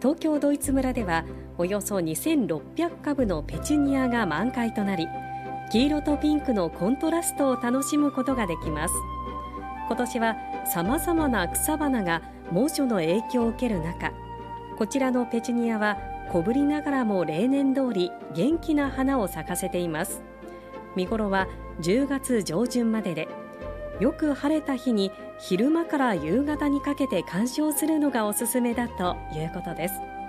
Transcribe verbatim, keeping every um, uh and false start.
東京ドイツ村ではおよそにせんろっぴゃくかぶのペチュニアが満開となり、黄色とピンクのコントラストを楽しむことができます。今年はさまざまな草花が猛暑の影響を受ける中、こちらのペチュニアは小ぶりながらも例年通り元気な花を咲かせています。見頃はじゅうがつじょうじゅんまでで、よく晴れた日に昼間から夕方にかけて観賞するのがおすすめだということです。